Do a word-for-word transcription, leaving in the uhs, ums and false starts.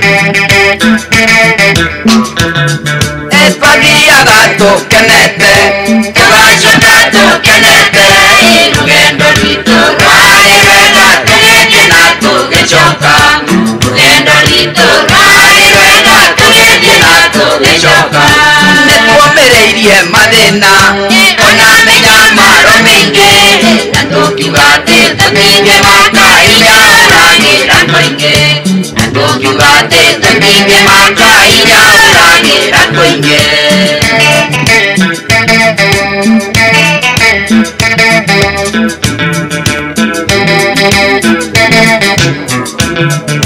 Gato canete, cavallo gato canete, il lugendo rito, rai rueda, tenete nato che gioca, lugendo rito, rai rueda, tenete nato che gioca. Ne tuo pereirie madena, ona me llama romenge, tanto chiugate, también maca y ya rangi rangoinge, tanto chiugate, también maca y ya rangi rangoinge. Thank you.